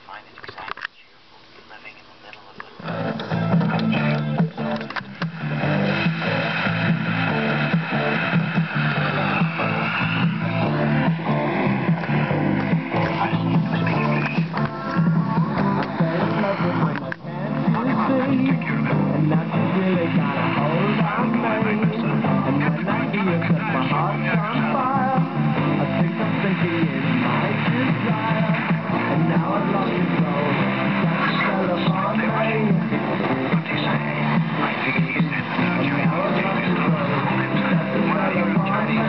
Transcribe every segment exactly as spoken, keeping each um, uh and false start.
find it exactly cheerful to be living in the middle of the... And now she's really got a hold on me. And when I see her, 'cause my heart's on fire, I think I'm thinking in my desire. And now I'd love to go and spell upon me. And now I'd love to go and spell upon me.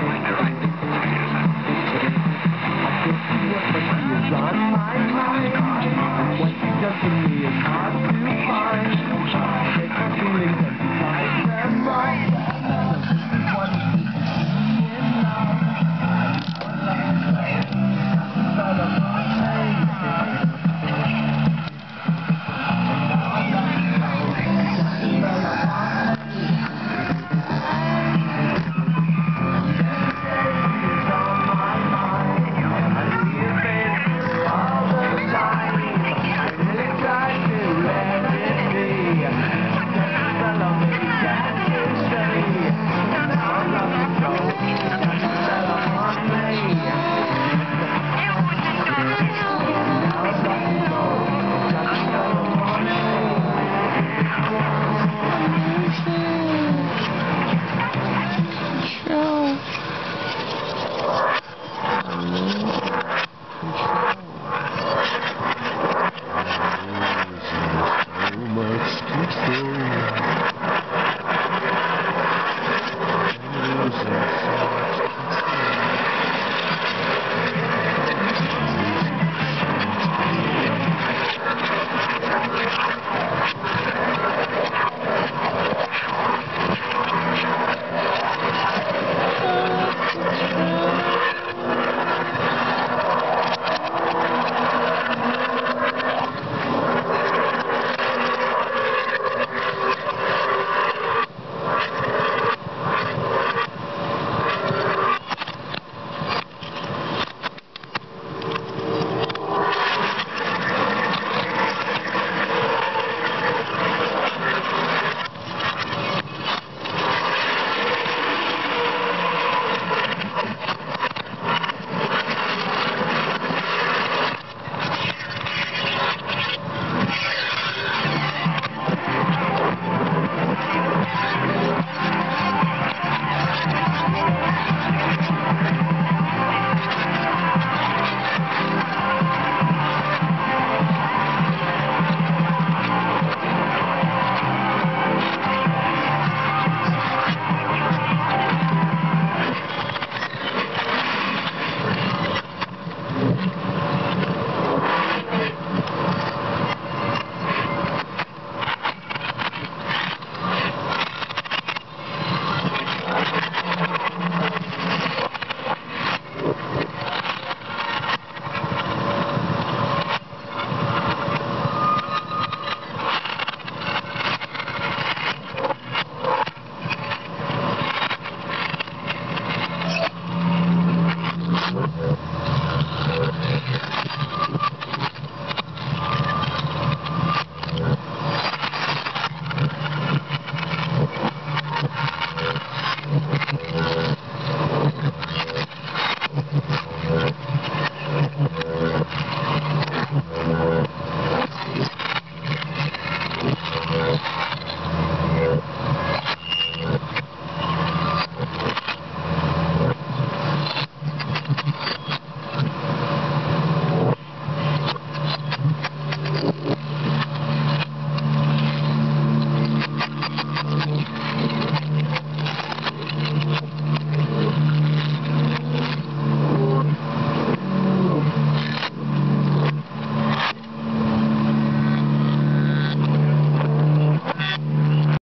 I could see what she is on my mind. And what she does to me is hard.